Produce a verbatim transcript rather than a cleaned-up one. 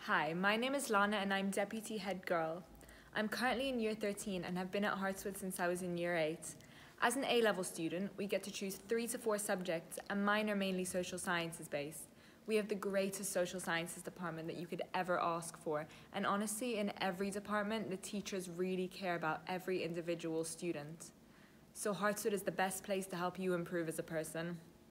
Hi, my name is Lana and I'm Deputy Head Girl. I'm currently in Year thirteen and have been at Hertswood since I was in Year eight. As an A-level student, we get to choose three to four subjects and mine are mainly social sciences based. We have the greatest social sciences department that you could ever ask for, and honestly, in every department, the teachers really care about every individual student. So Hertswood is the best place to help you improve as a person.